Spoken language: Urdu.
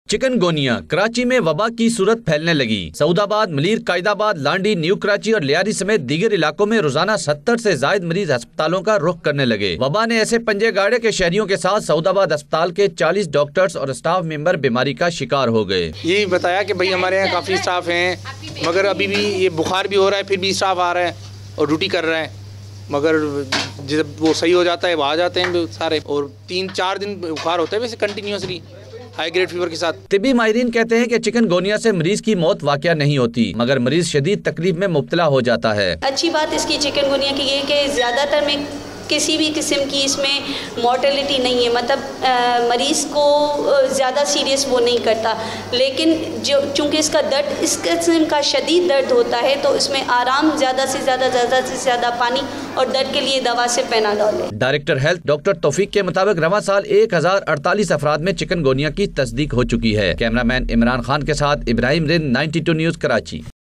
چکن گونیا کراچی میں وبا کی صورت پھیلنے لگی۔ سعود آباد، ملیر، قائد آباد، لانڈی، نیو کراچی اور لیاری سمیت دیگر علاقوں میں روزانہ 70 سے زائد مریض ہسپتالوں کا رخ کرنے لگے۔ وبا نے ایسے پنجے گاڑے کہ شہریوں کے ساتھ سعود آباد ہسپتال کے 40 ڈاکٹرز اور اسٹاف ممبر بیماری کا شکار ہو گئے۔ یہ بتایا کہ بھئی ہمارے یہاں کافی اسٹاف ہیں، مگر ابھی بھی یہ بخار بھی ہو رہا ہے، پھر بھی اسٹاف آ رہا ہے اور ڈیوٹی کر رہا ہے، مگر جب وہ صحیح ہو جاتا ہے وہ آ جاتے ہیں سارے، اور 3-4 دن بخار ہوتا ہے ویسے کنٹینیوسلی ہائی گریڈ فیور کے ساتھ۔ طبی ماہرین کہتے ہیں کہ چکن گونیا سے مریض کی موت واقعہ نہیں ہوتی، مگر مریض شدید تکلیف میں مبتلا ہو جاتا ہے۔ اچھی بات اس کی چکن گونیا کی یہ کہ زیادہ تر میں کسی بھی قسم کی اس میں مورٹیلٹی نہیں ہے، مطلب مریض کو زیادہ سیریس وہ نہیں کرتا، لیکن چونکہ اس کا درد اس قسم کا شدید درد ہوتا ہے تو اس میں آرام زیادہ سے زیادہ پانی اور درد کے لیے دوا سے پیناڈول ہے۔ ڈائریکٹر ہیلتھ ڈاکٹر توفیق کے مطابق رواں سال 1048 افراد میں چکن گونیا کی تصدیق ہو چکی ہے۔ کیمرہ مین عمران خان کے ساتھ ابراہیم رند، 92 نیوز کراچی۔